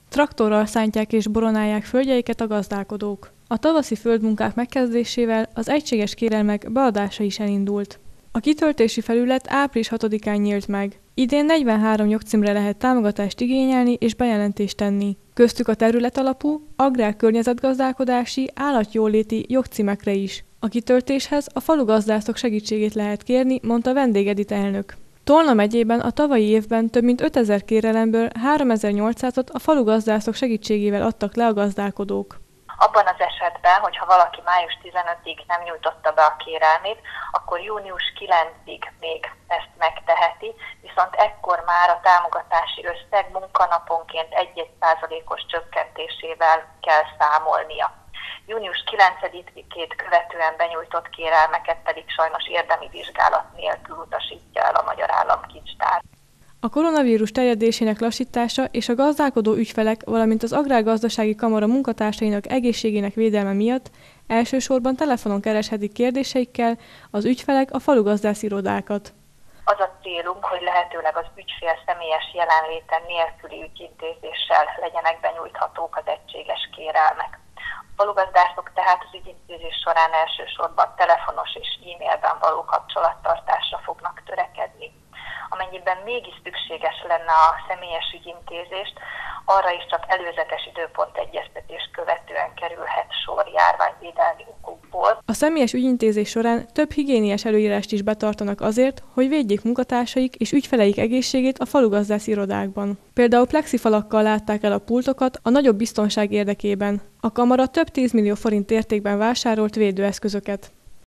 Traktorral szántják és boronálják földjeiket a gazdálkodók. A tavaszi földmunkák megkezdésével az egységes kérelmek beadása is elindult. A kitöltési felület április 6-án nyílt meg. Idén 43 jogcímre lehet támogatást igényelni és bejelentést tenni. Köztük a területalapú, agrár-környezetgazdálkodási, állatjóléti jogcímekre is. A kitöltéshez a falugazdászok segítségét lehet kérni, mondta Vendég Edit elnök. Tolna megyében a tavalyi évben több mint 5000 kérelemből 3800-ot a falugazdászok segítségével adtak le a gazdálkodók. Abban az esetben, hogyha valaki május 15-ig nem nyújtotta be a kérelmét, akkor június 9-ig még ezt megteheti, viszont ekkor már a támogatási összeg munkanaponként 1% csökkentésével kell számolnia. Június 9-ét követően benyújtott kérelmeket pedig sajnos érdemi vizsgálat nélkül utasítja el a Magyar Államkincstár. A koronavírus terjedésének lassítása és a gazdálkodó ügyfelek, valamint az Agrárgazdasági Kamara munkatársainak egészségének védelme miatt elsősorban telefonon kereshetik kérdéseikkel az ügyfelek a falugazdász irodákat. Az a célunk, hogy lehetőleg az ügyfél személyes jelenléte nélküli ügyintézéssel legyenek benyújthatók az egységes kérelmek. A falugazdászok tehát az ügyintézés során elsősorban telefonos és e-mailben való kapcsolattartásra fognak törekedni. Amennyiben mégis szükséges lenne a személyes ügyintézést, arra is csak előzetes időpontegyeztetés követően kerülhet sor járványvédelmi okokból. A személyes ügyintézés során több higiéniás előírást is betartanak azért, hogy védjék munkatársaik és ügyfeleik egészségét a falugazdász irodákban. Például plexifalakkal látták el a pultokat a nagyobb biztonság érdekében. A kamara több 10 millió forint értékben vásárolt védőeszközöket.